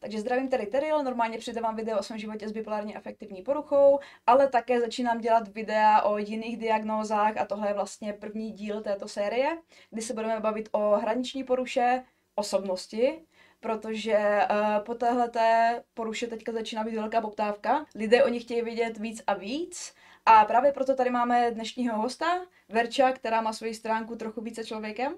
Takže zdravím tady Teril, normálně přidávám video o svém životě s bipolární afektivní poruchou, ale také začínám dělat videa o jiných diagnózách a tohle je vlastně první díl této série, kdy se budeme bavit o hraniční poruše osobnosti, protože po téhleté poruše teďka začíná být velká poptávka. Lidé o nich chtějí vědět víc a víc. A právě proto tady máme dnešního hosta, Verča, která má svoji stránku Trochu více člověkem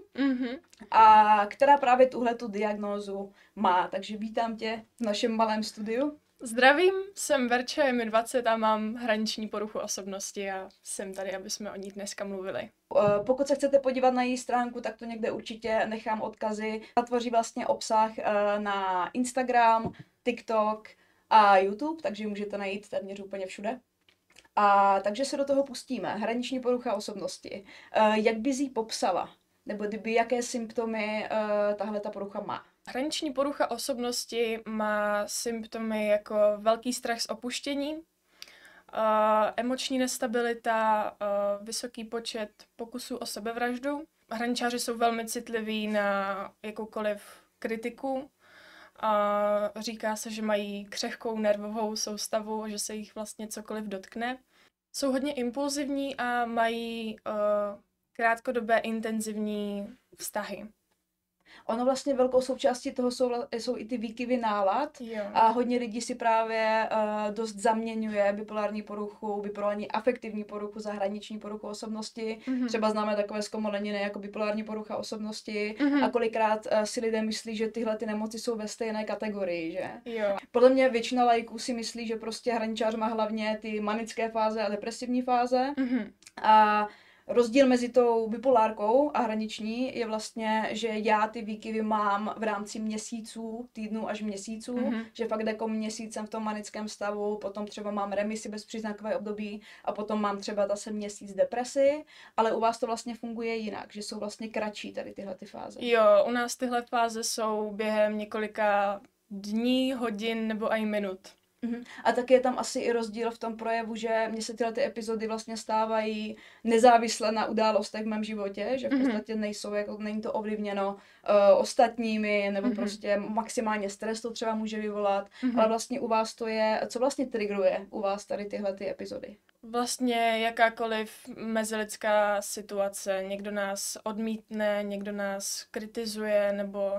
a která právě tuhletu diagnózu má. Takže vítám tě v našem malém studiu. Zdravím, jsem Verča, je mi 20 a mám hraniční poruchu osobnosti a jsem tady, aby jsme o ní dneska mluvili. Pokud se chcete podívat na její stránku, tak to někde určitě nechám odkazy. Tvoří vlastně obsah na Instagram, TikTok a YouTube, takže můžete najít téměř úplně všude. A takže se do toho pustíme. Hraniční porucha osobnosti. Jak bys jí popsala? Nebo jaké symptomy tahle ta porucha má? Hraniční porucha osobnosti má symptomy jako velký strach z opuštění, emoční nestabilita, vysoký počet pokusů o sebevraždu. Hraničáři jsou velmi citliví na jakoukoliv kritiku. Říká se, že mají křehkou nervovou soustavu, že se jich vlastně cokoliv dotkne. Jsou hodně impulzivní a mají krátkodobé intenzivní vztahy. Ono vlastně velkou součástí toho jsou i ty výkyvy nálad. Jo. A hodně lidí si právě dost zaměňuje bipolární poruchu, bipolární afektivní poruchu za hraniční poruchu osobnosti. Třeba známe takové zkomoleniny jako bipolární porucha osobnosti a kolikrát si lidé myslí, že tyhle ty nemoci jsou ve stejné kategorii, že? Jo. Podle mě většina laiků si myslí, že prostě hraničář má hlavně ty manické fáze a depresivní fáze. A rozdíl mezi tou bipolárkou a hraniční je vlastně, že já ty výkyvy mám v rámci měsíců, týdnů až měsíců, že fakt jako měsíc jsem v tom manickém stavu, potom třeba mám remisi bezpříznakové období a potom mám třeba zase měsíc depresi, ale u vás to vlastně funguje jinak, že jsou vlastně kratší tady tyhle ty fáze. Jo, u nás tyhle fáze jsou během několika dní, hodin nebo i minut. A taky je tam asi i rozdíl v tom projevu, že mně se tyhle ty epizody vlastně stávají nezávisle na událostech v mém životě, že v podstatě nejsou, jako není to ovlivněno ostatními, nebo prostě maximálně stres to třeba může vyvolat, ale vlastně u vás to je, co vlastně triggeruje u vás tady tyhle ty epizody? Vlastně jakákoliv mezilidská situace, někdo nás odmítne, někdo nás kritizuje, nebo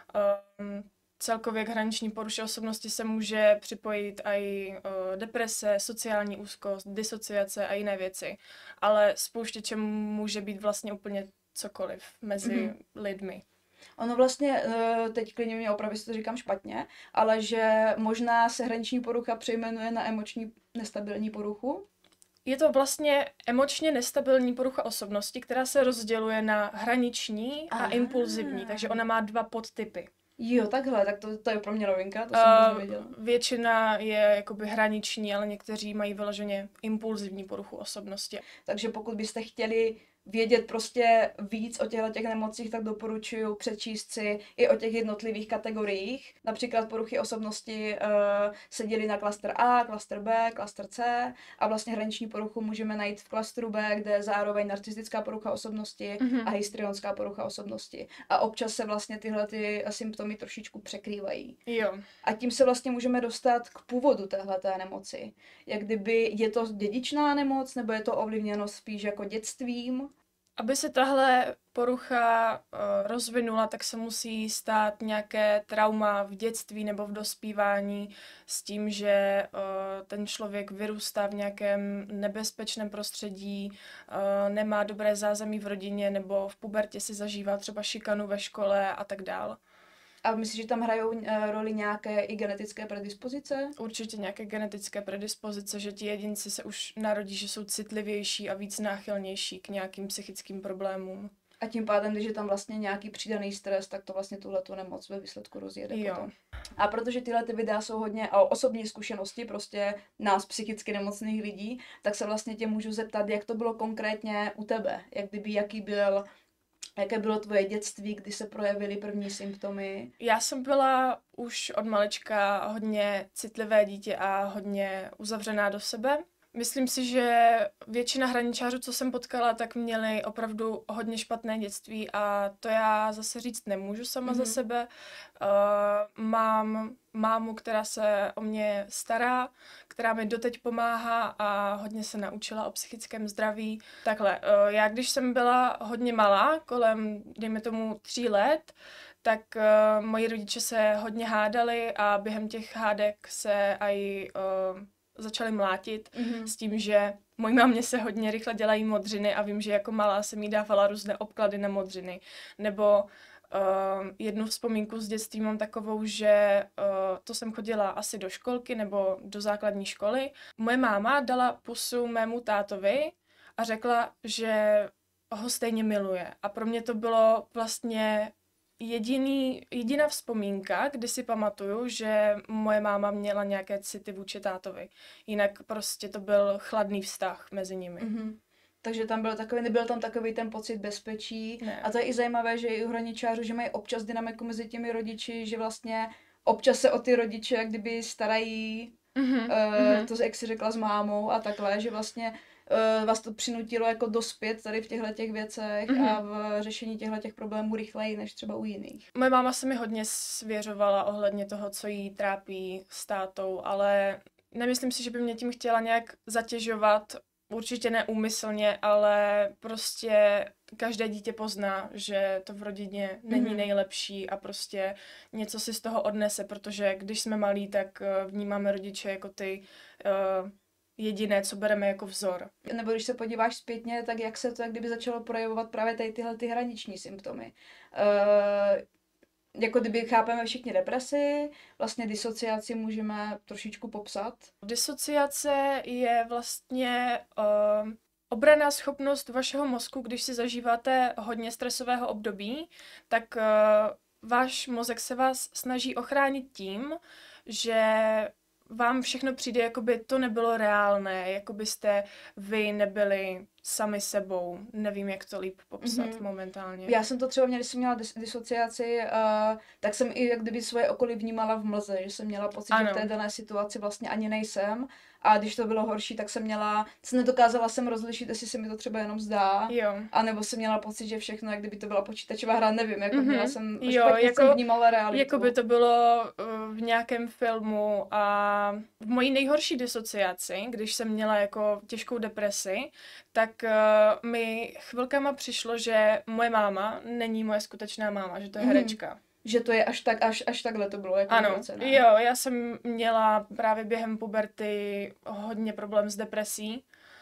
celkově k hraniční poruše osobnosti se může připojit i deprese, sociální úzkost, disociace a jiné věci. Ale spouštěčem může být vlastně úplně cokoliv mezi lidmi. Ono vlastně, teď klidně mě opravdu, si to říkám špatně, ale že možná se hraniční porucha přejmenuje na emoční nestabilní poruchu? Je to vlastně emočně nestabilní porucha osobnosti, která se rozděluje na hraniční a impulzivní, takže ona má 2 podtypy. Jo, takhle, tak to je pro mě novinka, to jsem vůbec nevěděla. Většina je jakoby hraniční, ale někteří mají vyloženě impulzivní poruchu osobnosti. Takže pokud byste chtěli vědět prostě víc o těch nemocích, tak doporučuji přečíst si i o těch jednotlivých kategoriích. Například poruchy osobnosti se dělí na klaster A, klaster B, klaster C a vlastně hraniční poruchu můžeme najít v klastru B, kde je zároveň narcistická porucha osobnosti a histrionská porucha osobnosti. A občas se vlastně tyhle ty symptomy trošičku překrývají. Jo. A tím se vlastně můžeme dostat k původu téhleté nemoci. Jak kdyby je to dědičná nemoc, nebo je to ovlivněno spíš jako dětstvím? Aby se tahle porucha rozvinula, tak se musí stát nějaké trauma v dětství nebo v dospívání s tím, že ten člověk vyrůstá v nějakém nebezpečném prostředí, nemá dobré zázemí v rodině nebo v pubertě si zažívá třeba šikanu ve škole a tak dál. A myslíš, že tam hrajou roli nějaké i genetické predispozice? Určitě nějaké genetické predispozice, že ti jedinci se už narodí, že jsou citlivější a víc náchylnější k nějakým psychickým problémům. A tím pádem, když je tam vlastně nějaký přidaný stres, tak to vlastně tuhletu nemoc ve výsledku rozjede potom. A protože tyhle ty videa jsou hodně o osobní zkušenosti prostě nás psychicky nemocných lidí, tak se vlastně tě můžu zeptat, jak to bylo konkrétně u tebe? Jaké bylo tvoje dětství, kdy se projevily první symptomy? Já jsem byla už od malička hodně citlivé dítě a hodně uzavřená do sebe. Myslím si, že většina hraničářů, co jsem potkala, tak měli opravdu hodně špatné dětství a to já zase říct nemůžu sama za sebe. Mám mámu, která se o mě stará, která mi doteď pomáhá a hodně se naučila o psychickém zdraví. Takhle, já když jsem byla hodně malá, kolem, dejme tomu 3 let, tak moji rodiče se hodně hádali a během těch hádek se aj začali mlátit s tím, že mojí mámě se hodně rychle dělají modřiny a vím, že jako malá jsem jí dávala různé obklady na modřiny. Nebo jednu vzpomínku z dětství mám takovou, že to jsem chodila asi do školky nebo do základní školy. Moje máma dala pusu mému tátovi a řekla, že ho stejně miluje. A pro mě to bylo vlastně jediná vzpomínka, kdy si pamatuju, že moje máma měla nějaké city vůči tátovi. Jinak prostě to byl chladný vztah mezi nimi. Takže tam nebyl tam takový ten pocit bezpečí. Ne. A to je i zajímavé, že i u hraničářů, že mají občas dynamiku mezi těmi rodiči, že vlastně občas se o ty rodiče jak kdyby starají, to jak jsi řekla s mámou a takhle, že vlastně vás to přinutilo jako dospět tady v těchto věcech a v řešení těchto problémů rychleji než třeba u jiných. Moje máma se mi hodně svěřovala ohledně toho, co jí trápí s tátou, ale nemyslím si, že by mě tím chtěla nějak zatěžovat. Určitě neúmyslně, ale prostě každé dítě pozná, že to v rodině není nejlepší a prostě něco si z toho odnese, protože když jsme malí, tak vnímáme rodiče jako ty jediné, co bereme jako vzor. Nebo když se podíváš zpětně, tak jak se to jak kdyby začalo projevovat právě tady tyhle ty hraniční symptomy. Jako kdyby chápeme všichni depresi, vlastně disociaci můžeme trošičku popsat. Disociace je vlastně obranná schopnost vašeho mozku, když si zažíváte hodně stresového období, tak váš mozek se vás snaží ochránit tím, že vám všechno přijde, jako by to nebylo reálné, jako byste vy nebyli sami sebou. Nevím, jak to líp popsat momentálně. Já jsem to třeba měla, když jsem měla disociaci, tak jsem i jak kdyby svoje okolí vnímala v mlze, že jsem měla pocit, že v té dané situaci vlastně ani nejsem. A když to bylo horší, tak nedokázala jsem rozlišit, jestli se mi to třeba jenom zdá. Jo. A nebo jsem měla pocit, že všechno, jak kdyby to byla počítačová hra, nevím, jako měla jsem, jsem vnímala realitu. Jako by to bylo v nějakém filmu a v mojí nejhorší disociaci, když jsem měla jako těžkou depresi, tak mi chvilkama přišlo, že moje máma není moje skutečná máma, že to je herečka. Že to je až takhle to bylo. Jako ano, jo, já jsem měla právě během puberty hodně problém s depresí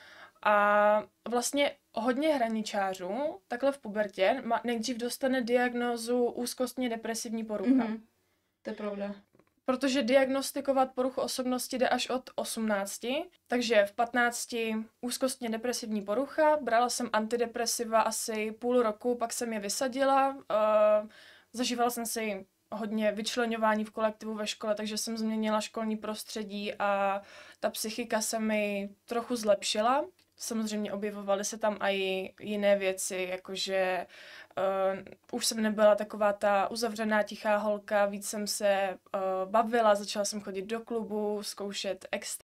a vlastně hodně hraničářů takhle v pubertě nejdřív dostane diagnózu úzkostně depresivní porucha. To je pravda. Protože diagnostikovat poruchu osobnosti jde až od 18, takže v 15 úzkostně depresivní porucha, brala jsem antidepresiva asi půl roku, pak jsem je vysadila, zažívala jsem si hodně vyčleňování v kolektivu ve škole, takže jsem změnila školní prostředí a ta psychika se mi trochu zlepšila. Samozřejmě objevovaly se tam i jiné věci, jakože už jsem nebyla taková ta uzavřená tichá holka, víc jsem se bavila, začala jsem chodit do klubu, zkoušet extra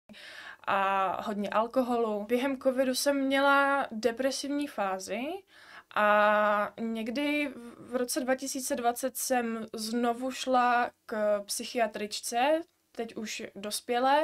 a hodně alkoholu. Během covidu jsem měla depresivní fázi a někdy v roce 2020 jsem znovu šla k psychiatričce, teď už dospělé,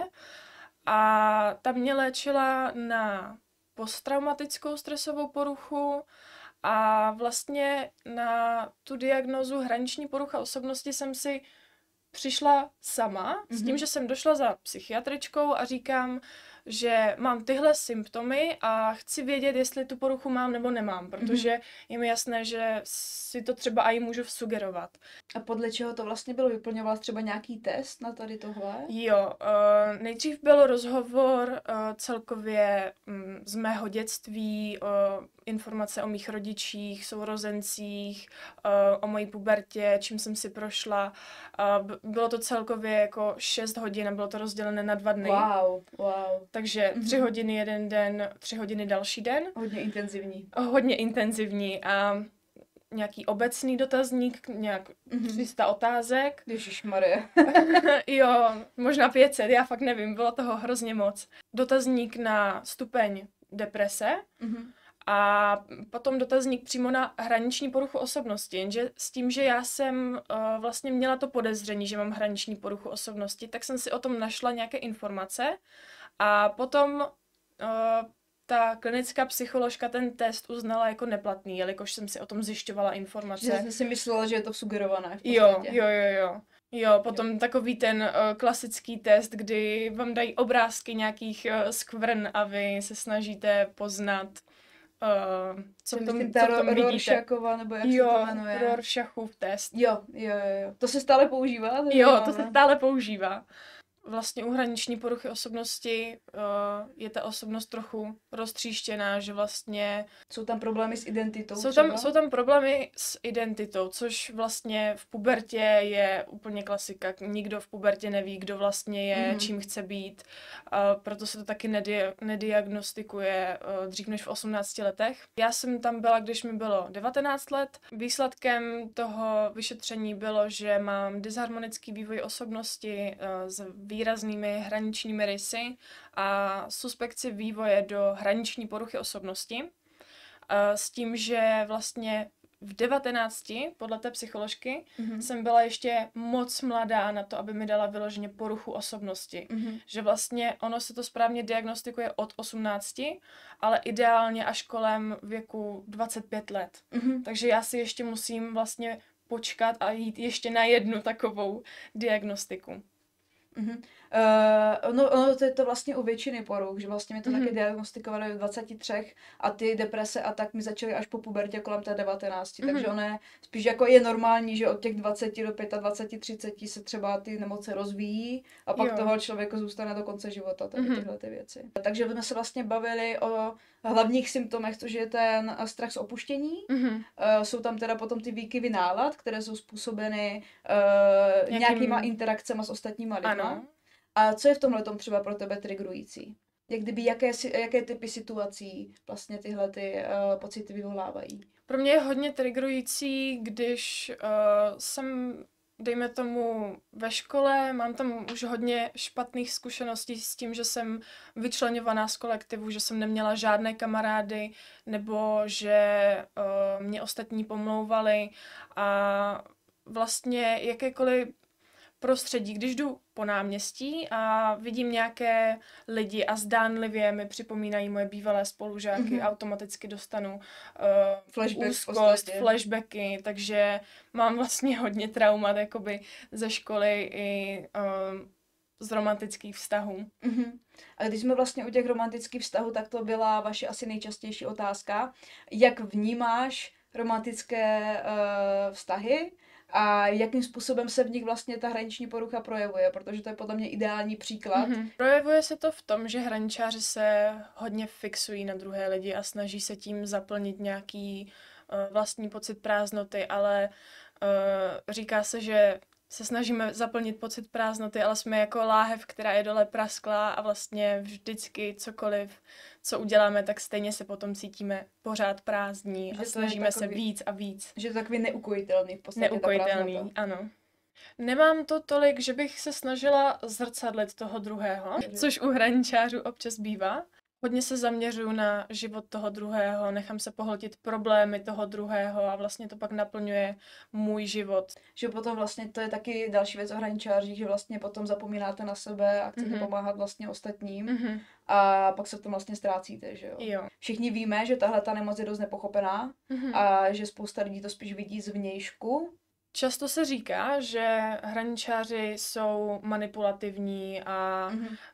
a ta mě léčila na posttraumatickou stresovou poruchu a vlastně na tu diagnózu hraniční porucha osobnosti jsem si přišla sama s tím, že jsem došla za psychiatričkou a říkám, že mám tyhle symptomy a chci vědět, jestli tu poruchu mám nebo nemám, protože je mi jasné, že si to třeba i můžu sugerovat. A podle čeho to vlastně bylo? Vyplňovala třeba nějaký test na tady tohle? Jo, nejdřív byl rozhovor celkově z mého dětství, informace o mých rodičích, sourozencích, o mojí pubertě, čím jsem si prošla. Bylo to celkově jako 6 hodin a bylo to rozdělené na 2 dny. Wow. Takže 3 hodiny jeden den, 3 hodiny další den. Hodně intenzivní. Hodně intenzivní a nějaký obecný dotazník, nějak 300 otázek. Ježišmarja. Jo, možná 500, já fakt nevím, bylo toho hrozně moc. Dotazník na stupeň deprese a potom dotazník přímo na hraniční poruchu osobnosti, jenže s tím, že já jsem vlastně měla to podezření, že mám hraniční poruchu osobnosti, tak jsem si o tom našla nějaké informace a potom ta klinická psycholožka ten test uznala jako neplatný, jelikož jsem si o tom zjišťovala informace. Že jsi si myslela, že je to sugerované v podstatě. Jo, potom takový ten klasický test, kdy vám dají obrázky nějakých skvrn a vy se snažíte poznat, co v tom vidíte. Rorschachova, nebo jak se to jmenuje. Rorschachův test. Jo. To se stále používá? Jo, to se stále používá. Vlastně u hraniční poruchy osobnosti je ta osobnost trochu roztříštěná, že vlastně... Jsou tam problémy s identitou Jsou tam problémy s identitou, což vlastně v pubertě je úplně klasika. Nikdo v pubertě neví, kdo vlastně je, čím chce být. Proto se to taky nediagnostikuje dřív než v 18 letech. Já jsem tam byla, když mi bylo 19 let. Výsledkem toho vyšetření bylo, že mám disharmonický vývoj osobnosti s výraznými hraničními rysy a suspekci vývoje do hraniční poruchy osobnosti. S tím, že vlastně v 19, podle té psycholožky, jsem byla ještě moc mladá na to, aby mi dala vyloženě poruchu osobnosti. Že vlastně ono se to správně diagnostikuje od 18, ale ideálně až kolem věku 25 let. Takže já si ještě musím vlastně počkat a jít ještě na jednu takovou diagnostiku. Ono to je to vlastně u většiny poruch, že vlastně mi to taky diagnostikovali v 23 a ty deprese a tak mi začaly až po pubertě kolem té 19, takže ono je spíš jako je normální, že od těch 20 do 25, 30 se třeba ty nemoci rozvíjí a pak toho člověka zůstane do konce života, tady tyhle ty věci. Takže jsme se vlastně bavili o hlavních symptomech, což je ten strach z opuštění. Jsou tam teda potom ty výkyvy nálad, které jsou způsobeny nějakýma interakcemi s ostatníma lidma. Ano. A co je v tomhletom třeba pro tebe triggerující? Jak kdyby, jaké typy situací vlastně tyhle ty pocity vyvolávají? Pro mě je hodně triggerující, když jsem, dejme tomu, ve škole, mám tam už hodně špatných zkušeností s tím, že jsem vyčleňovaná z kolektivu, že jsem neměla žádné kamarády, nebo že mě ostatní pomlouvali a vlastně jakékoliv prostředí, když jdu po náměstí a vidím nějaké lidi a zdánlivě mi připomínají moje bývalé spolužáky, automaticky dostanu úzkost, flashbacky, takže mám vlastně hodně traumat jakoby ze školy i z romantických vztahů. A když jsme vlastně u těch romantických vztahů, tak to byla vaše asi nejčastější otázka. Jak vnímáš romantické vztahy? A jakým způsobem se v nich vlastně ta hraniční porucha projevuje, protože to je podle mě ideální příklad. Projevuje se to v tom, že hraničáři se hodně fixují na druhé lidi a snaží se tím zaplnit nějaký vlastní pocit prázdnoty, ale říká se, že se snažíme zaplnit pocit prázdnoty, ale jsme jako láhev, která je dole prasklá a vlastně vždycky cokoliv, co uděláme, tak stejně se potom cítíme pořád prázdní a snažíme se víc a víc. Že je to takový neukojitelný v podstatě. Neukojitelný, ano. Nemám to tolik, že bych se snažila zrcadlit toho druhého, což u hraničářů občas bývá. Hodně se zaměřuju na život toho druhého, nechám se pohltit problémy toho druhého a vlastně to pak naplňuje můj život. Že potom vlastně to je taky další věc o hraničářích, že vlastně potom zapomínáte na sebe a chcete pomáhat vlastně ostatním a pak se v tom vlastně ztrácíte, že jo? Všichni víme, že tahle ta nemoc je dost nepochopená a že spousta lidí to spíš vidí zvnějšku. Často se říká, že hraničáři jsou manipulativní a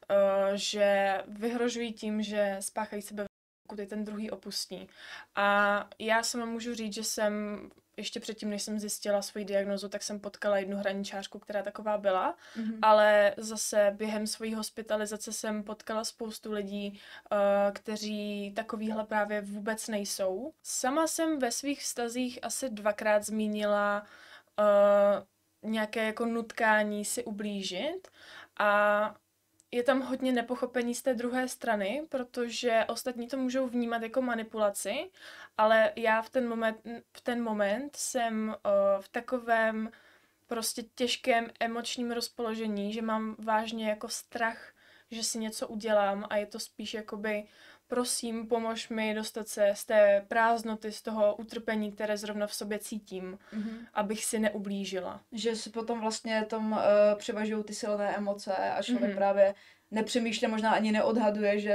že vyhrožují tím, že spáchají sebe, pokud je ten druhý opustí. A já sama můžu říct, že jsem ještě předtím, než jsem zjistila svoji diagnózu, tak jsem potkala jednu hraničářku, která taková byla, ale zase během svojí hospitalizace jsem potkala spoustu lidí, kteří takovýhle právě vůbec nejsou. Sama jsem ve svých vztazích asi 2krát zmínila nějaké jako nutkání si ublížit a je tam hodně nepochopení z té druhé strany, protože ostatní to můžou vnímat jako manipulaci, ale já v ten moment jsem v takovém prostě těžkém emočním rozpoložení, že mám vážně jako strach, že si něco udělám a je to spíš jakoby prosím, pomož mi dostat se z té prázdnoty, z toho utrpení, které zrovna v sobě cítím, abych si neublížila. Že si potom vlastně převažují ty silné emoce a člověk právě nepřemýšlí, možná ani neodhaduje, že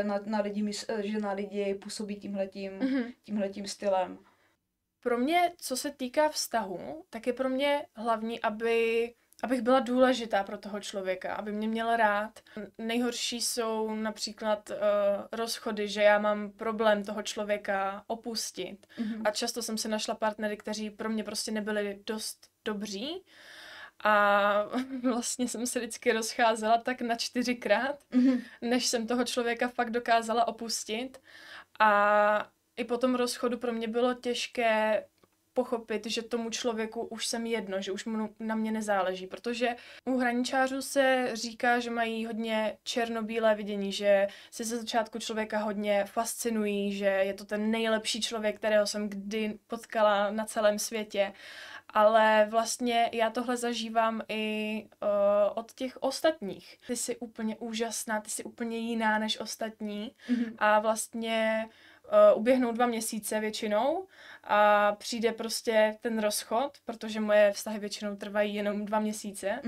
na lidi působí tímhletím stylem. Pro mě, co se týká vztahu, tak je pro mě hlavní, abych byla důležitá pro toho člověka, aby mě měl rád. Nejhorší jsou například rozchody, že já mám problém toho člověka opustit. A často jsem si našla partnery, kteří pro mě prostě nebyli dost dobří. A vlastně jsem se vždycky rozcházela tak na 4krát, než jsem toho člověka fakt dokázala opustit. A i po tom rozchodu pro mě bylo těžké pochopit, že tomu člověku už jsem jedno, že už mu na mě nezáleží, protože u hraničářů se říká, že mají hodně černobílé vidění, že si ze začátku člověka hodně fascinují, že je to ten nejlepší člověk, kterého jsem kdy potkala na celém světě. Ale vlastně já tohle zažívám i od těch ostatních. Ty jsi úplně úžasná, ty jsi úplně jiná než ostatní a vlastně uběhnou 2 měsíce většinou a přijde prostě ten rozchod, protože moje vztahy většinou trvají jenom 2 měsíce.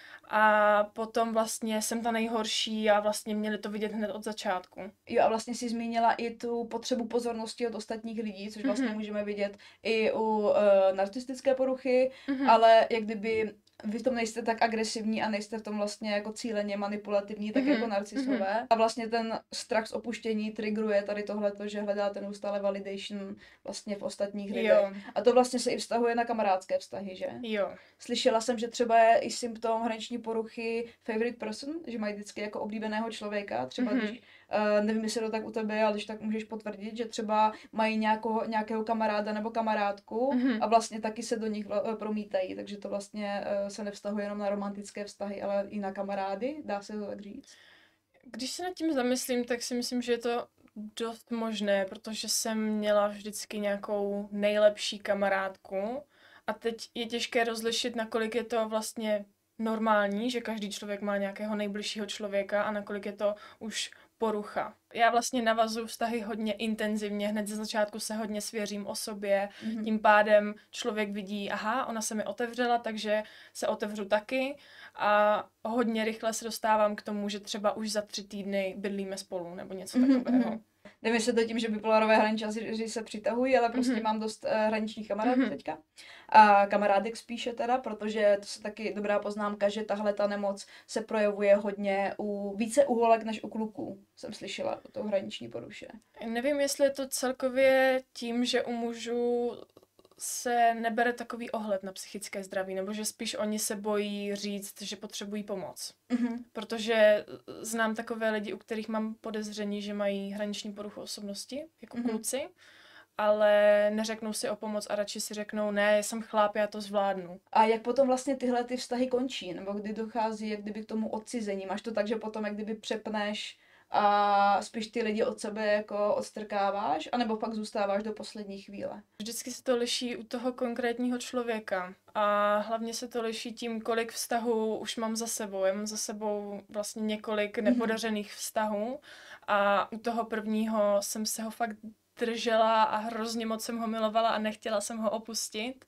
A potom vlastně jsem ta nejhorší a vlastně měli to vidět hned od začátku. Jo, a vlastně si zmínila i tu potřebu pozornosti od ostatních lidí, což vlastně můžeme vidět i u narcistické poruchy, ale jak kdyby vy v tom nejste tak agresivní a nejste v tom vlastně jako cíleně manipulativní, tak jako narcisové. A vlastně ten strach z opuštění triggeruje tady tohleto, že hledáte neustále validation vlastně v ostatních lidech. Jo. A to vlastně se i vztahuje na kamarádské vztahy, že? Jo. Slyšela jsem, že třeba je i symptom hraniční poruchy favorite person, že mají vždycky jako oblíbeného člověka, třeba když, nevím, jestli to tak u tebe, ale když tak můžeš potvrdit, že třeba mají nějakého kamaráda nebo kamarádku a vlastně taky se do nich promítají, takže to vlastně se nevztahuje jenom na romantické vztahy, ale i na kamarády, dá se to tak říct? Když se nad tím zamyslím, tak si myslím, že je to dost možné, protože jsem měla vždycky nějakou nejlepší kamarádku a teď je těžké rozlišit, nakolik je to vlastně normální, že každý člověk má nějakého nejbližšího člověka a nakolik je to už porucha. Já vlastně navazuju vztahy hodně intenzivně, hned ze začátku se hodně svěřím o sobě, tím pádem člověk vidí, aha, ona se mi otevřela, takže se otevřu taky a hodně rychle se dostávám k tomu, že třeba už za 3 týdny bydlíme spolu nebo něco takového. Nemyslím to tím, že bipolarové hraničáři se přitahují, ale prostě mám dost hraničních kamarádů teďka. A kamarádek spíše teda, protože to je taky dobrá poznámka, že tahle ta nemoc se projevuje hodně více u holek než u kluků, jsem slyšela o tou hraniční poruše. Nevím, jestli je to celkově tím, že u mužů se nebere takový ohled na psychické zdraví, nebo že spíš oni se bojí říct, že potřebují pomoc. Protože znám takové lidi, u kterých mám podezření, že mají hraniční poruchu osobnosti, jako kluci, ale neřeknou si o pomoc a radši si řeknou, ne, jsem chlap, já to zvládnu. A jak potom vlastně tyhle ty vztahy končí, nebo kdy dochází jak kdyby k tomu odcizení? Máš to tak, že potom jak kdyby přepneš a spíš ty lidi od sebe jako odstrkáváš, anebo pak zůstáváš do poslední chvíle? Vždycky se to liší u toho konkrétního člověka a hlavně se to liší tím, kolik vztahů už mám za sebou. Já mám za sebou vlastně několik nepodařených vztahů a u toho prvního jsem se ho fakt držela a hrozně moc jsem ho milovala a nechtěla jsem ho opustit,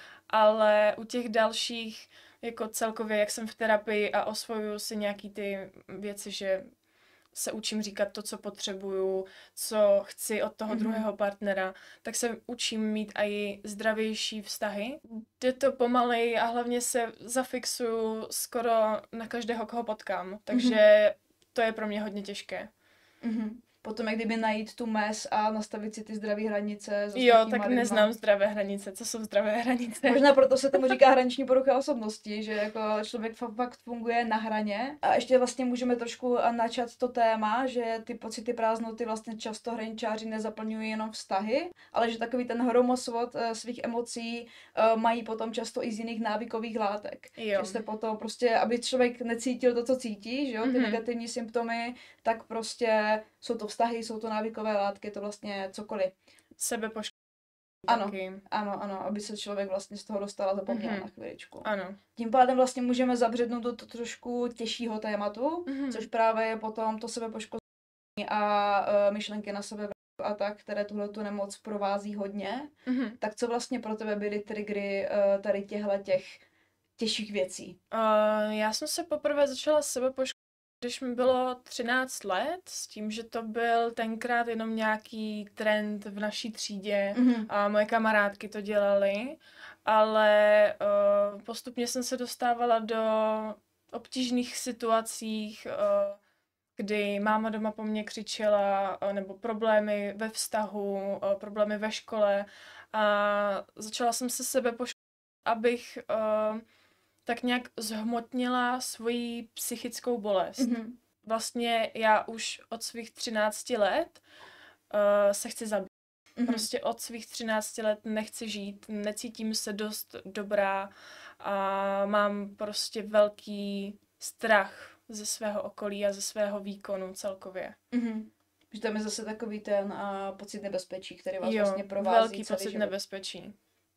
ale u těch dalších, jako celkově, jak jsem v terapii a osvojuju si nějaký ty věci, že se učím říkat to, co potřebuju, co chci od toho druhého partnera, tak se učím mít i zdravější vztahy. Jde to pomalej a hlavně se zafixuju skoro na každého, koho potkám, takže to je pro mě hodně těžké. potom jak kdyby najít tu mez a nastavit si ty zdravé hranice s Jo, ostatníma tak lidma. neznám zdravé hranice. Co jsou zdravé hranice? Možná proto se tomu říká hraniční porucha osobnosti, že jako člověk fakt funguje na hraně. A ještě vlastně můžeme trošku načat to téma, že ty pocity prázdnoty vlastně často hraničáři nezaplňují jenom vztahy, ale že takový ten hromosvod svých emocí mají potom často i z jiných návykových látek. Jo. Že se potom prostě, aby člověk necítil to, co cítí, že jo, ty negativní symptomy, tak prostě jsou to vztahy, jsou to návykové látky, to vlastně cokoliv. Sebepoškození. Ano, ano, aby se člověk vlastně z toho dostal a zapomněl na chviličku. Ano. Tím pádem vlastně můžeme zabřednout do trošku těžšího tématu, což právě je potom to sebepoškození a myšlenky na sebe a tak, které tuhletu nemoc provází hodně. Tak co vlastně pro tebe byly triggery tady těch těžších věcí? Já jsem se poprvé začala sebepoškozovat, když mi bylo 13 let, s tím, že to byl tenkrát jenom nějaký trend v naší třídě a moje kamarádky to dělaly, ale postupně jsem se dostávala do obtížných situacích, kdy máma doma po mně křičela, nebo problémy ve vztahu, problémy ve škole a začala jsem se sebepoškozovat, abych tak nějak zhmotnila svoji psychickou bolest. Vlastně já už od svých 13 let se chci zabít. Prostě od svých 13 let nechci žít, necítím se dost dobrá a mám prostě velký strach ze svého okolí a ze svého výkonu celkově. Že tam je zase takový ten pocit nebezpečí, který vás jo, vlastně provází velký celý pocit život. nebezpečí.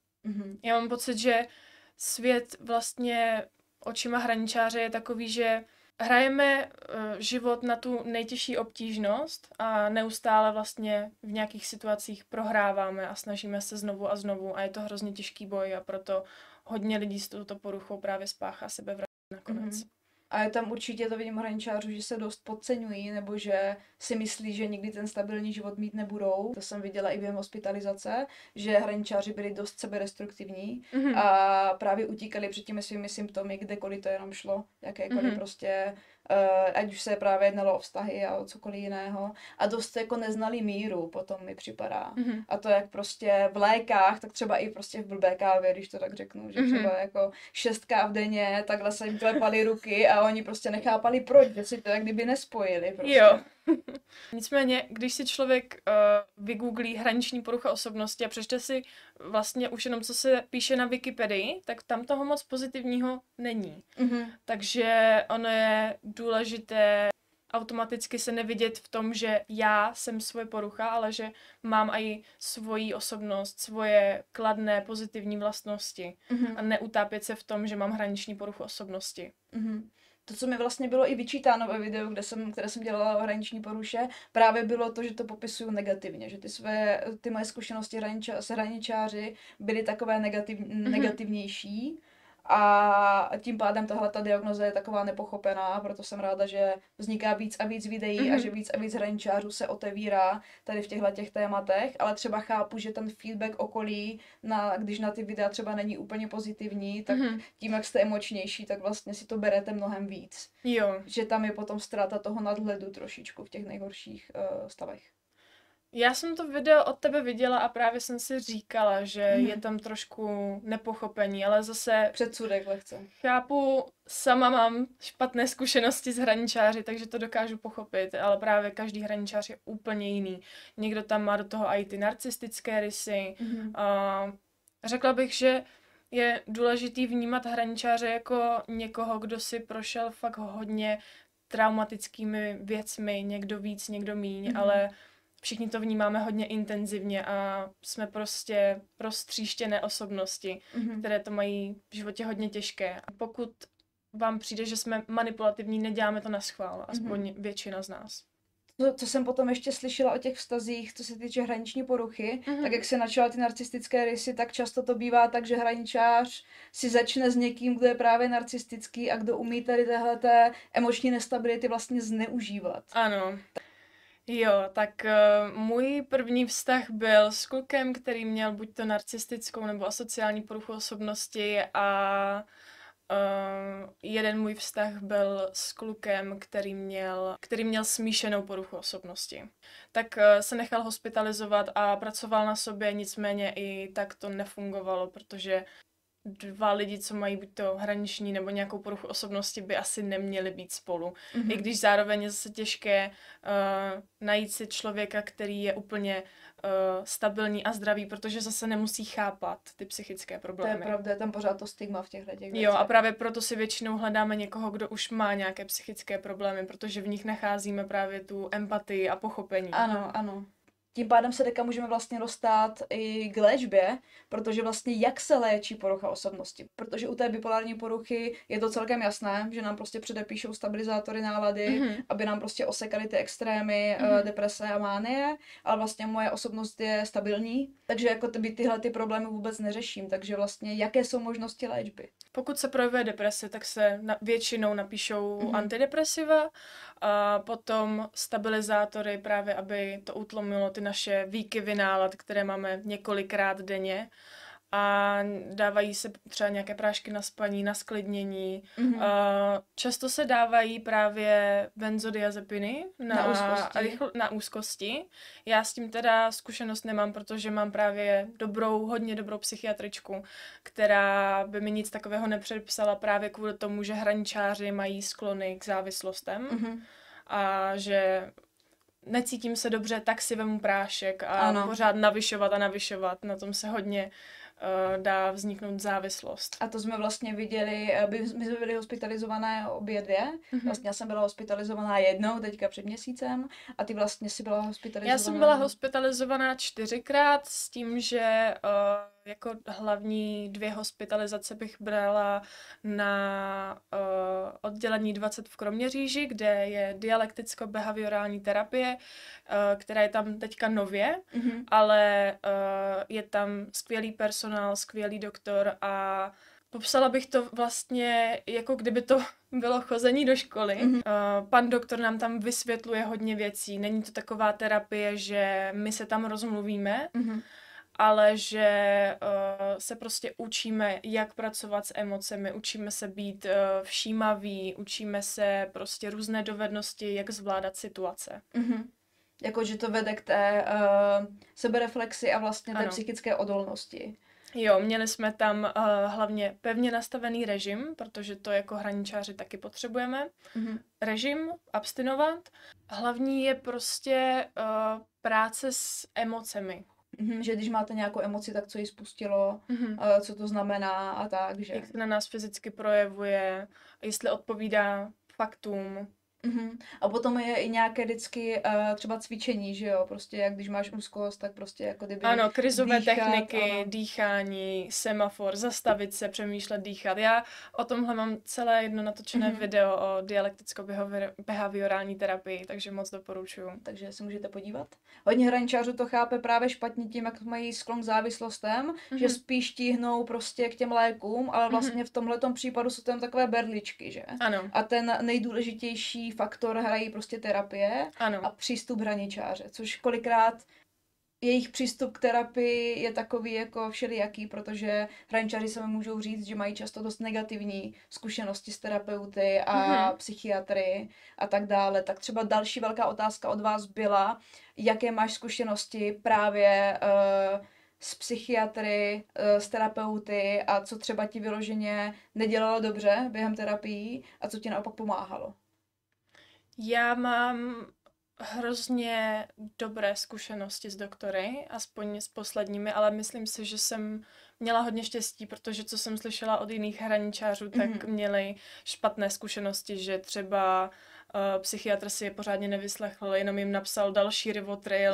Já mám pocit, že svět vlastně očima hraničáře je takový, že hrajeme život na tu nejtěžší obtížnost a neustále vlastně v nějakých situacích prohráváme a snažíme se znovu a znovu a je to hrozně těžký boj a proto hodně lidí s touto poruchou právě spáchá sebevraždu nakonec. A je tam určitě, to vidím hraničářů, že se dost podceňují, nebo že si myslí, že nikdy ten stabilní život mít nebudou. To jsem viděla i během hospitalizace, že hraničáři byli dost sebedestruktivní a právě utíkali před těmi svými symptomy, kdekoliv to jenom šlo, jakékoliv prostě, ať už se právě jednalo o vztahy a o cokoliv jiného. A dost jako neznali míru, potom mi připadá. A to jak prostě v lékách, tak třeba i prostě v blbé kávě, když to tak řeknu, že třeba jako 6 káv denně, takhle se jim klepaly ruky a oni prostě nechápali proč, že si to jak kdyby nespojili prostě. Jo. Nicméně, když si člověk vygooglí hraniční porucha osobnosti a přečte si vlastně už jenom, co se píše na Wikipedii, tak tam toho moc pozitivního není. Takže ono je důležité automaticky se nevidět v tom, že já jsem svoje porucha, ale že mám i svoji osobnost, svoje kladné, pozitivní vlastnosti a neutápět se v tom, že mám hraniční poruchu osobnosti. To, co mi vlastně bylo i vyčítáno ve videu, které jsem dělala o hraniční poruše, právě bylo to, že to popisuju negativně, že ty moje zkušenosti s hraničáři byly takové negativnější a tím pádem tahle ta diagnoza je taková nepochopená, proto jsem ráda, že vzniká víc a víc videí a že víc a víc hraničářů se otevírá tady v těch tématech, ale třeba chápu, že ten feedback okolí, když na ty videa třeba není úplně pozitivní, tak tím, jak jste emočnější, tak vlastně si to berete mnohem víc. Jo. Že tam je potom ztráta toho nadhledu trošičku v těch nejhorších stavech. Já jsem to video od tebe viděla a právě jsem si říkala, že je tam trošku nepochopení, ale zase... Předsudek lehce. Chápu, sama mám špatné zkušenosti s hraničáři, takže to dokážu pochopit, ale právě každý hraničář je úplně jiný. Někdo tam má do toho i ty narcistické rysy. Řekla bych, že je důležitý vnímat hraničáře jako někoho, kdo si prošel fakt hodně traumatickými věcmi, někdo víc, někdo míň, ale všichni to vnímáme hodně intenzivně a jsme prostě roztříštěné osobnosti, které to mají v životě hodně těžké. A pokud vám přijde, že jsme manipulativní, neděláme to naschvál, aspoň většina z nás. Co jsem potom ještě slyšela o těch vztazích, co se týče hraniční poruchy, tak jak se načala ty narcistické rysy, tak často to bývá tak, že hraničář si začne s někým, kdo je právě narcistický a kdo umí tady téhleté emoční nestability vlastně zneužívat. Ano. Jo, tak můj první vztah byl s klukem, který měl buď to narcistickou nebo asociální poruchu osobnosti a jeden můj vztah byl s klukem, který měl smíšenou poruchu osobnosti. Tak se nechal hospitalizovat a pracoval na sobě, nicméně i tak to nefungovalo, protože dva lidi, co mají buď to hraniční nebo nějakou poruchu osobnosti, by asi neměli být spolu. I když zároveň je zase těžké najít si člověka, který je úplně stabilní a zdravý, protože zase nemusí chápat ty psychické problémy. To je pravda, je tam pořád to stigma v těch věcech. Jo, a právě proto si většinou hledáme někoho, kdo už má nějaké psychické problémy, protože v nich nacházíme právě tu empatii a pochopení. Ano, ano. Tím pádem se teďka můžeme vlastně dostat i k léčbě, protože vlastně jak se léčí porucha osobnosti. Protože u té bipolární poruchy je to celkem jasné, že nám prostě předepíšou stabilizátory nálady, aby nám prostě osekaly ty extrémy, deprese a mánie, ale vlastně moje osobnost je stabilní, takže jako tyhle ty problémy vůbec neřeším, takže vlastně jaké jsou možnosti léčby? Pokud se projevuje deprese, tak se většinou napíšou antidepresiva a potom stabilizátory právě, aby to utlumilo ty naše výkyvy nálad, které máme několikrát denně. A dávají se třeba nějaké prášky na spaní, na sklidnění. Často se dávají právě benzodiazepiny na úzkosti. Já s tím teda zkušenost nemám, protože mám právě hodně dobrou psychiatričku, která by mi nic takového nepředepsala právě kvůli tomu, že hraničáři mají sklony k závislostem a že necítím se dobře, tak si vemu prášek a pořád navyšovat. Na tom se hodně dá vzniknout závislost. A to jsme vlastně viděli, my jsme byli hospitalizované obě dvě. Vlastně já jsem byla hospitalizovaná jednou, teďka před měsícem, a ty vlastně si byla hospitalizovaná. Já jsem byla hospitalizovaná 4krát s tím, že jako hlavní 2 hospitalizace bych brala na oddělení 20 v Kroměříži, kde je dialekticko-behaviorální terapie, která je tam teďka nově, ale je tam skvělý personál, skvělý doktor a popsala bych to vlastně, jako kdyby to bylo chození do školy. Pan doktor nám tam vysvětluje hodně věcí. Není to taková terapie, že my se tam rozmluvíme, ale že se prostě učíme, jak pracovat s emocemi, učíme se být všímaví, učíme se prostě různé dovednosti, jak zvládat situace. Jako, že to vede k té sebereflexi a vlastně té psychické odolnosti. Jo, měli jsme tam hlavně pevně nastavený režim, protože to jako hraničáři taky potřebujeme. Režim, abstinovat. Hlavní je prostě práce s emocemi. Že když máte nějakou emoci, tak co ji spustilo, co to znamená a tak, že... Jak se na nás fyzicky projevuje, jestli odpovídá faktům. A potom je i nějaké vždycky třeba cvičení, že jo, prostě jak když máš úzkost, tak prostě jako kdyby ano, krizové dýchat, techniky, dýchání, semafor, zastavit se, přemýšlet, dýchat. Já o tomhle mám celé jedno natočené video o dialekticko-behaviorální terapii, takže moc doporučuju. Takže se můžete podívat. Hodně hraničářů to chápe právě špatně tím, jak mají sklon k závislostem, že spíš tíhnou prostě k těm lékům, ale vlastně v tomhletom případu jsou tam takové berličky, že? Ano. A ten nejdůležitější faktor hrají prostě terapie a přístup hraničáře, což kolikrát jejich přístup k terapii je takový jako všelijaký, protože hraničáři sami můžou říct, že mají často dost negativní zkušenosti s terapeuty a psychiatry a tak dále. Tak třeba další velká otázka od vás byla, jaké máš zkušenosti právě s psychiatry, s terapeuty a co třeba ti vyloženě nedělalo dobře během terapií a co ti naopak pomáhalo. Já mám hrozně dobré zkušenosti s doktory, aspoň s posledními, ale myslím si, že jsem měla hodně štěstí, protože co jsem slyšela od jiných hraničářů, tak měli špatné zkušenosti, že třeba psychiatr si je pořádně nevyslechl, jenom jim napsal další Rivotril,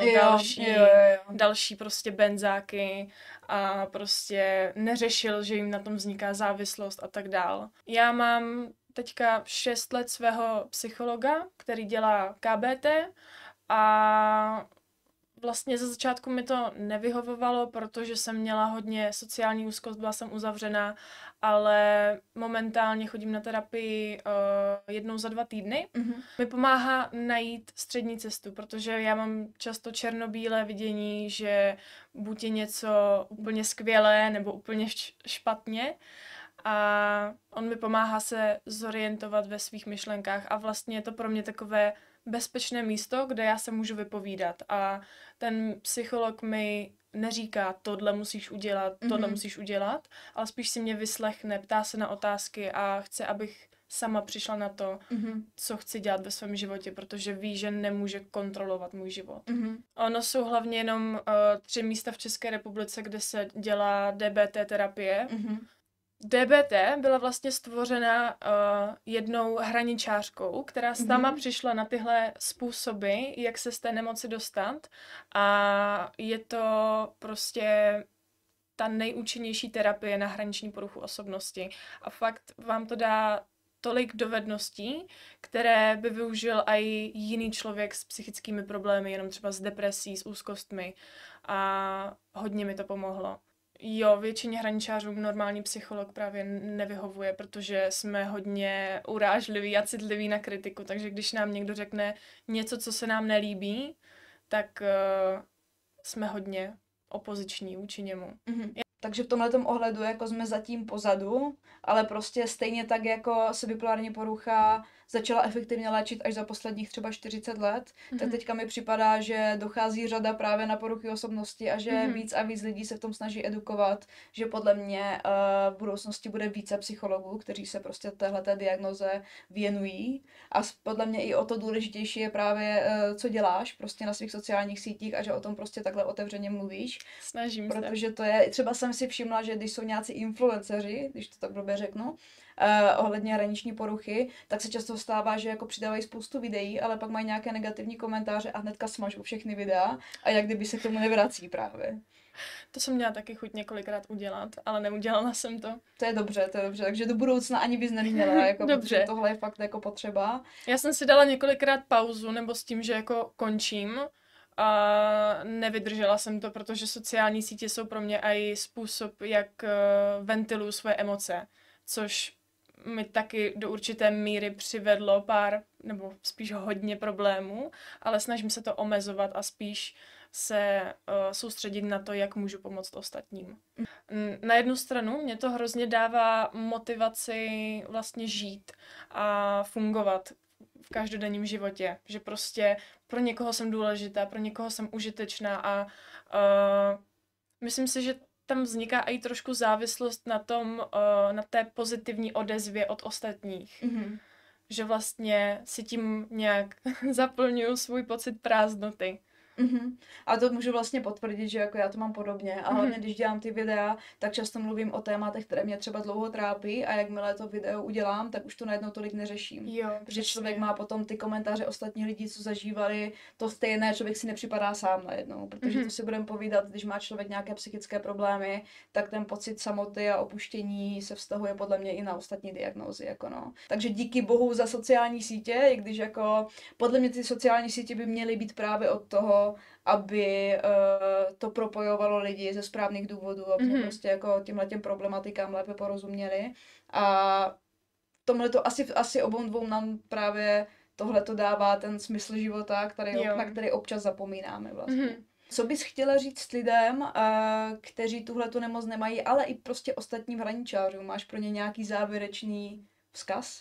další prostě benzáky a prostě neřešil, že jim na tom vzniká závislost a tak dál. Já mám teďka 6 let svého psychologa, který dělá KBT a vlastně ze začátku mi to nevyhovovalo, protože jsem měla hodně sociální úzkost, byla jsem uzavřená, ale momentálně chodím na terapii 1 za 2 týdny. Mi pomáhá najít střední cestu, protože já mám často černobílé vidění, že buď je něco úplně skvělé nebo úplně špatně. a on mi pomáhá se zorientovat ve svých myšlenkách a vlastně je to pro mě takové bezpečné místo, kde já se můžu vypovídat a ten psycholog mi neříká, tohle musíš udělat, tohle musíš udělat, ale spíš si mě vyslechne, ptá se na otázky a chce, abych sama přišla na to, co chci dělat ve svém životě, protože ví, že nemůže kontrolovat můj život. Ono jsou hlavně jenom 3 místa v České republice, kde se dělá DBT terapie. DBT byla vlastně stvořena jednou hraničářkou, která sama přišla na tyhle způsoby, jak se z té nemoci dostat a je to prostě ta nejúčinnější terapie na hraniční poruchu osobnosti a fakt vám to dá tolik dovedností, které by využil i jiný člověk s psychickými problémy, jenom třeba s depresí, s úzkostmi a hodně mi to pomohlo. Jo, většině hraničářů normální psycholog právě nevyhovuje, protože jsme hodně urážliví a citliví na kritiku, takže když nám někdo řekne něco, co se nám nelíbí, tak jsme hodně opoziční vůči němu. Takže v tomhletom ohledu jako jsme zatím pozadu, ale prostě stejně tak jako se bipolární porucha začala efektivně léčit až za posledních třeba 40 let, tak teďka mi připadá, že dochází řada právě na poruchy osobnosti a že víc a víc lidí se v tom snaží edukovat, že podle mě v budoucnosti bude více psychologů, kteří se prostě téhleté diagnoze věnují a podle mě i o to důležitější je právě, co děláš prostě na svých sociálních sítích a že o tom prostě takhle otevřeně mluvíš. Snažím se. Protože to je, třeba jsem si všimla, že když jsou nějací influenceři, když to tak blbě řeknu, ohledně hraniční poruchy, tak se často stává, že jako přidávají spoustu videí, ale pak mají nějaké negativní komentáře a hnedka smažou všechny videa a jak kdyby se k tomu nevrací právě. To jsem měla taky chuť několikrát udělat, ale neudělala jsem to. To je dobře, takže do budoucna ani bys neměla, jako dobře. Tohle je fakt jako potřeba. Já jsem si dala několikrát pauzu, nebo s tím, že jako končím, a nevydržela jsem to, protože sociální sítě jsou pro mě i způsob, jak ventiluju svoje emoce, což mi taky do určité míry přivedlo pár, nebo spíš hodně problémů, ale snažím se to omezovat a spíš se soustředit na to, jak můžu pomoct ostatním. Na jednu stranu mě to hrozně dává motivaci vlastně žít a fungovat v každodenním životě, že prostě pro někoho jsem důležitá, pro někoho jsem užitečná a myslím si, že tam vzniká i trošku závislost na tom, na té pozitivní odezvě od ostatních. Že vlastně si tím nějak zaplňuju svůj pocit prázdnoty. A to můžu vlastně potvrdit, že jako já to mám podobně a hlavně když dělám ty videa, tak často mluvím o tématech, které mě třeba dlouho trápí a jakmile to video udělám, tak už to najednou tolik neřeším. Jo, protože člověk má potom ty komentáře ostatních lidí, co zažívali, to stejné, člověk si nepřipadá sám najednou, protože to si budeme povídat, když má člověk nějaké psychické problémy, tak ten pocit samoty a opuštění se vztahuje podle mě i na ostatní diagnózy, jako no. Takže díky bohu za sociální sítě, i když jako podle mě ty sociální sítě by měly být právě od toho, aby to propojovalo lidi ze správných důvodů, aby prostě jako těmhletěm problematikám lépe porozuměli. A tomhle to asi obou dvou nám právě tohle to dává ten smysl života, na který občas zapomínáme vlastně. Co bys chtěla říct lidem, kteří tuhletu nemoc nemají, ale i prostě ostatním hraničářům? Máš pro ně nějaký závěrečný vzkaz?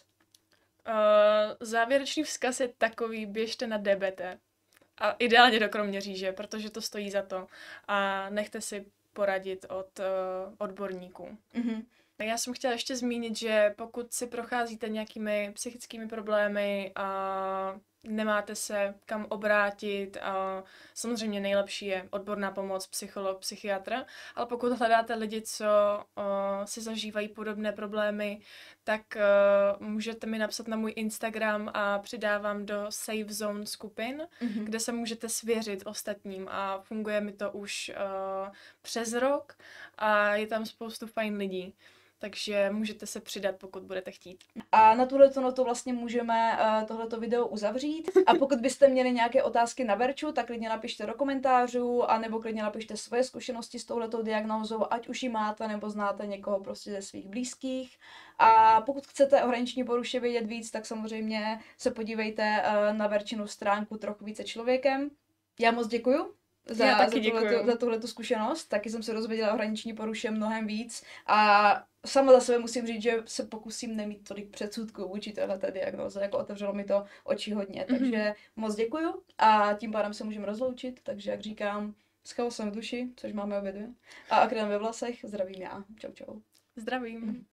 Závěrečný vzkaz je takový, běžte na DBT. A ideálně do Kroměříže, protože to stojí za to. A nechte si poradit od odborníků. Já jsem chtěla ještě zmínit, že pokud si procházíte nějakými psychickými problémy a nemáte se kam obrátit, a samozřejmě nejlepší je odborná pomoc, psycholog, psychiatr, ale pokud hledáte lidi, co si zažívají podobné problémy, tak můžete mi napsat na můj Instagram a přidávám do Safe Zone skupin, kde se můžete svěřit ostatním a funguje mi to už přes rok a je tam spoustu fajn lidí. Takže můžete se přidat, pokud budete chtít. A na tuhleto notu vlastně můžeme tohleto video uzavřít. A pokud byste měli nějaké otázky na Verču, tak klidně napište do komentářů, anebo klidně napište svoje zkušenosti s touhletou diagnózou, ať už ji máte, nebo znáte někoho prostě ze svých blízkých. A pokud chcete o hraniční poruše vědět víc, tak samozřejmě se podívejte na Verčinu stránku Trochu více člověkem. Já moc děkuju za tuhletu zkušenost, taky jsem se dozvěděla o hraniční poruše mnohem víc a sama za sebe musím říct, že se pokusím nemít tolik předsudků vůči téhleté diagnoze, jako otevřelo mi to oči hodně, takže moc děkuju a tím pádem se můžeme rozloučit, takže jak říkám, s chaosem v duši, což máme obě dvě, a akrylem ve vlasech, zdravím já, čau čau. Zdravím.